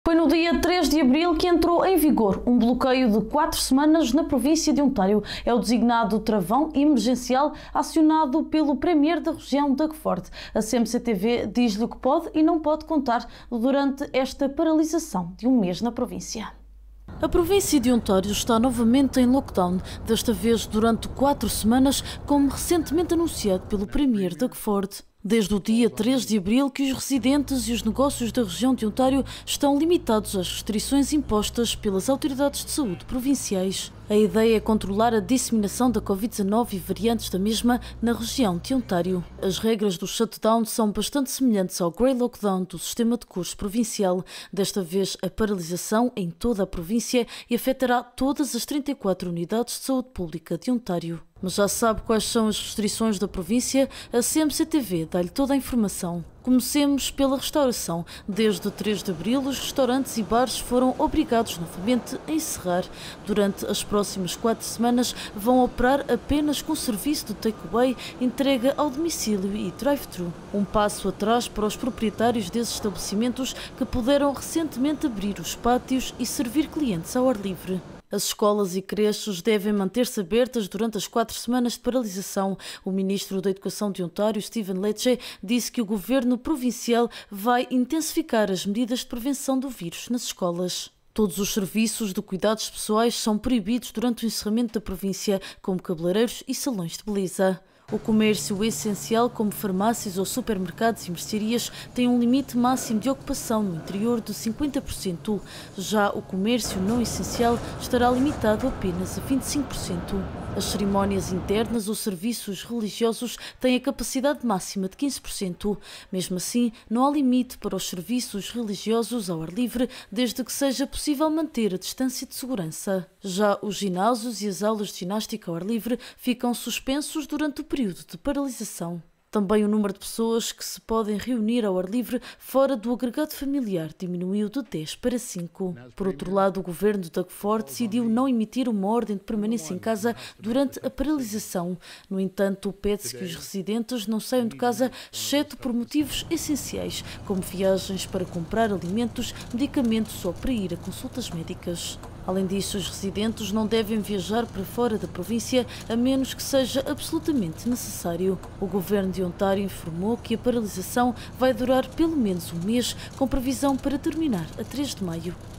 Foi no dia 3 de abril que entrou em vigor um bloqueio de 4 semanas na província de Ontário. É o designado travão emergencial acionado pelo Premier da região de Gueforte. A CMC-TV diz-lhe o que pode e não pode contar durante esta paralisação de um mês na província. A província de Ontário está novamente em lockdown, desta vez durante 4 semanas, como recentemente anunciado pelo Premier de Gueforte. Desde o dia 3 de abril que os residentes e os negócios da região de Ontário estão limitados às restrições impostas pelas autoridades de saúde provinciais. A ideia é controlar a disseminação da Covid-19 e variantes da mesma na região de Ontário. As regras do shutdown são bastante semelhantes ao Grey Lockdown do sistema de curso provincial. Desta vez, a paralisação em toda a província e afetará todas as 34 unidades de saúde pública de Ontário. Mas já sabe quais são as restrições da província? A CMC-TV dá-lhe toda a informação. Comecemos pela restauração. Desde o 3 de abril, os restaurantes e bares foram obrigados novamente a encerrar. Durante as próximas 4 semanas, vão operar apenas com serviço de takeaway, entrega ao domicílio e drive-thru. Um passo atrás para os proprietários desses estabelecimentos que puderam recentemente abrir os pátios e servir clientes ao ar livre. As escolas e creches devem manter-se abertas durante as 4 semanas de paralisação. O Ministro da Educação de Ontário, Stephen Lecce, disse que o Governo Provincial vai intensificar as medidas de prevenção do vírus nas escolas. Todos os serviços de cuidados pessoais são proibidos durante o encerramento da província, como cabeleireiros e salões de beleza. O comércio essencial, como farmácias ou supermercados e mercearias, tem um limite máximo de ocupação no interior de 50%. Já o comércio não essencial estará limitado apenas a 25%. As cerimónias internas ou serviços religiosos têm a capacidade máxima de 15%. Mesmo assim, não há limite para os serviços religiosos ao ar livre, desde que seja possível manter a distância de segurança. Já os ginásios e as aulas de ginástica ao ar livre ficam suspensos durante o período de paralisação. Também o número de pessoas que se podem reunir ao ar livre fora do agregado familiar diminuiu de 10 para 5. Por outro lado, o governo de Gueforte decidiu não emitir uma ordem de permanência em casa durante a paralisação. No entanto, pede-se que os residentes não saiam de casa, exceto por motivos essenciais, como viagens para comprar alimentos, medicamentos ou para ir a consultas médicas. Além disso, os residentes não devem viajar para fora da província a menos que seja absolutamente necessário. O governo de Ontário informou que a paralisação vai durar pelo menos um mês, com previsão para terminar a 3 de maio.